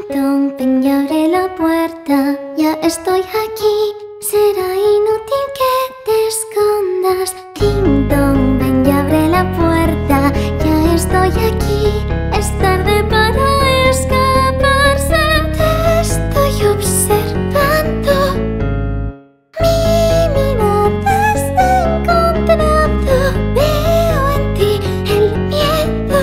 dong, ven y abre la puerta. Ya estoy aquí, será inútil que te escondas. Ding dong, ven y abre la puerta. Ya estoy aquí, es tarde para escaparse. Te estoy observando. Mi mirada está encontrando. Veo en ti el miedo.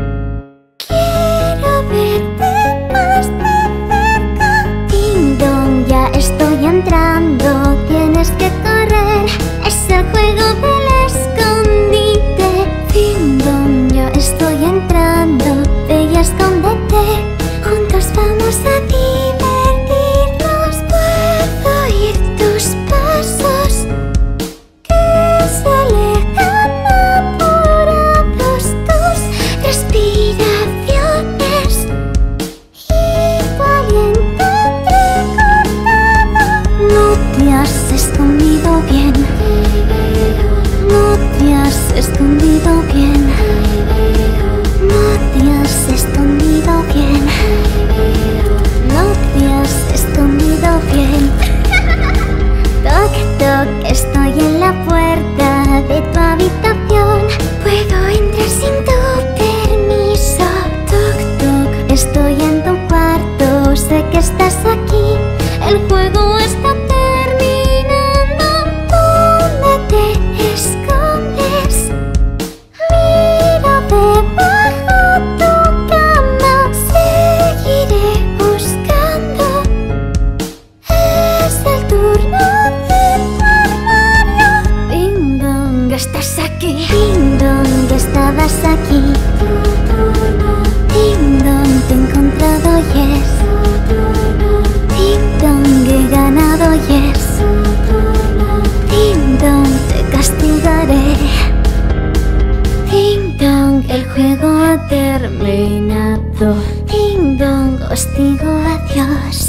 Quiero verte más de cerca. Ding dong, ya estoy entrando. Tienes que correr, es el juego del escondite. Ding dong, ya estoy entrando. Ve y escóndete. Juntos vamos a divertirnos. Puedo oír tus pasos que se alejan apurados. Tus respiraciones y tu aliento entrecortado. No te has escondido bien. No te has escondido bien. No te has escondido bien. No te has escondido bien. Toc, toc, estoy en la puerta de tu habitación. Puedo entrar sin tu permiso. Toc, toc, estoy en tu cuarto. Sé que estás aquí. El juego está terminando. ¿Dónde te escondes? Mira debajo tu cama. Seguiré buscando. Es el turno de tu armario. Ding dong, estás aquí. Ding dong, estabas aquí. Ding dong, te he encontrado, yes. Ding dong, he ganado, yes. Ding dong, te castigaré. Ding dong, el juego ha terminado. Ding dong, os digo adiós.